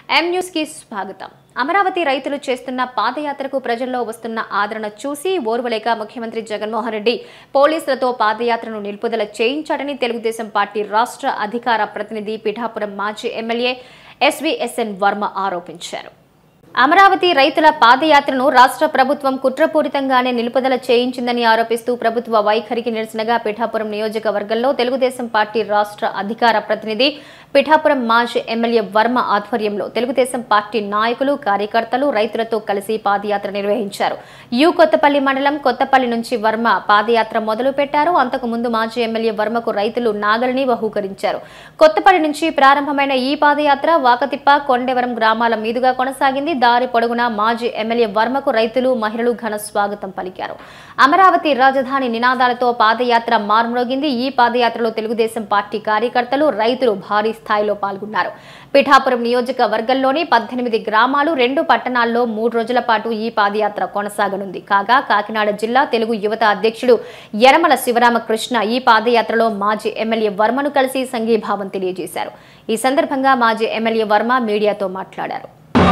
M news కి స్వాగతం. అమరావతి రైతులు చేస్తున్న పాదయాత్రకు ప్రజల్లో వస్తున్న ఆదరణ చూసి ఓర్వలేక ముఖ్యమంత్రి జగన్మోహన్ రెడ్డి పోలీసులతో పాదయాత్రను నిలుపుదల చేయించాడని తెలుగుదేశం పార్టీ రాష్ట్ర అధికార ప్రతినిధి పిఠాపురం మాజీ ఎమ్మెల్యే ఎస్వీఎస్ఎన్ వర్మ ఆరోపించారు. అమరావతి రైతుల పాదయాత్రను రాష్ట్ర ప్రభుత్వం కుట్రపూరితంగానే నిలుపుదల చేయించిందని ఆరోపిస్తూ ప్రభుత్వ వైఖరికి నిరసనగా పిఠాపురం నియోజకవర్గంలో తెలుగుదేశం పార్టీ రాష్ట్ర అధికార ప్రతినిధి పిఠాపురం మాజీ ఎమ్మెల్యే వర్మ ఆధ్వర్యంలో తెలుగుదేశం పార్టీ నాయకులు కార్యకర్తలు రైతులతో కలిసి పాదయాత్ర నిర్వహించారు. కొత్తపల్లి మండలం కొత్తపల్లి నుంచి వర్మ పాదయాత్ర మొదలుపెట్టారు. అంతకు ముందు మాజీ ఎమ్మెల్యే వర్మకు రైతులు నాగలిని బహూకరించారు. కొత్తపల్లి నుంచి ప్రారంభమైన ఈ పాదయాత్ర వాకతిప్ప కొండవరం గ్రామాల మీదుగా కొనసాగింది. దారి పొడుగునా మాజీ ఎమ్మెల్యే వర్మకు రైతులు మహిళలు ఘన స్వాగతం పలికారు. అమరావతి రాజధాని నినాదాలతో పాదయాత్ర మార్మోగింది. ఈ పాదయాత్రలో తెలుగుదేశం పార్టీ కార్యకర్తలు రైతులు భారీ స్థాయిలో పాల్గొన్నారు. పిఠాపురం నియోజకవర్గంలోని 18 గ్రామాలు 2 పట్టణాల్లో 3 రోజుల పాటు ఈ పాదయాత్ర కొనసాగనుంది. కాగా కాకినాడ జిల్లా తెలుగు యువత అధ్యక్షుడు యనమల శివరామకృష్ణ ఈ పాదయాత్రలో మాజీ ఎమ్మెల్యే వర్మను కలిసి సంఘీభావం తెలియజేశారు. ఈ సందర్భంగా మాజీ ఎమ్మెల్యే వర్మ మీడియాతో మాట్లాడారు.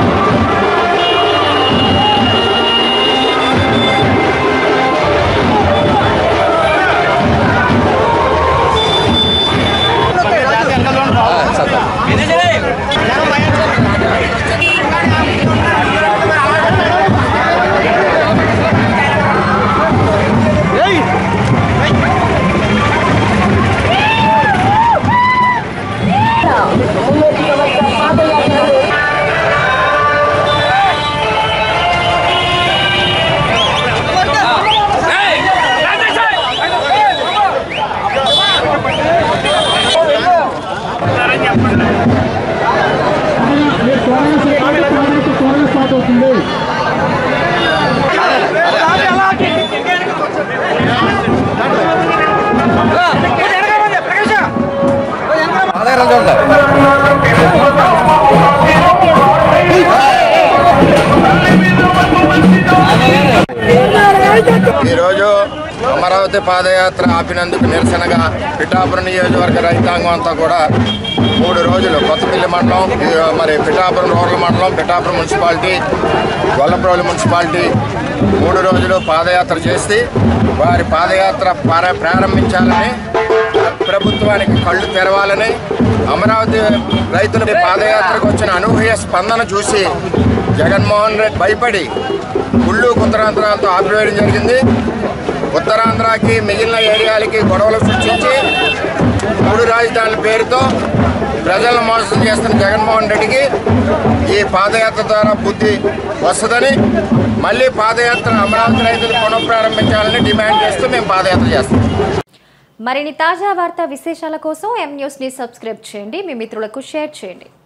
ఈరోజు అమరావతి పాదయాత్ర ఆపినందుకు నిరసనగా పిఠాపురం నియోజకవర్గ రైతాంగం అంతా కూడా 3 రోజులు కొత్తపల్లి మండలం, మరి పిఠాపురం రూరల్ మండలం, పిఠాపురం మున్సిపాలిటీ, గొల్లప్రోలు మున్సిపాలిటీ 3 రోజులు పాదయాత్ర చేసి వారి పాదయాత్ర ప్రారంభించాలని, ప్రభుత్వానికి కళ్ళు తెరవాలని, అమరావతి రైతుల పాదయాత్రకు వచ్చిన అనూహ్య స్పందన చూసి జగన్మోహన్ రెడ్డి భయపడి గుళ్ళు ఉత్తరాంధ్రాలతో ఆపివేయడం జరిగింది. ఉత్తరాంధ్రకి మిగిలిన ఏరియాలకి గొడవలు సృష్టించి 3 రాజధానుల పేరుతో ప్రజలను మోసం చేస్తున్న జగన్మోహన్ రెడ్డికి ఈ పాదయాత్ర ద్వారా బుద్ధి వస్తుందని, మళ్ళీ పాదయాత్ర అమరావతి రైతులు పునఃప్రారంభించాలని డిమాండ్ చేస్తూ మేము పాదయాత్ర చేస్తాం. మరిన్ని తాజా వార్తా విశేషాల కోసం ఎం న్యూస్ ని సబ్స్క్రైబ్ చేయండి, మీ మిత్రులకు షేర్ చేయండి.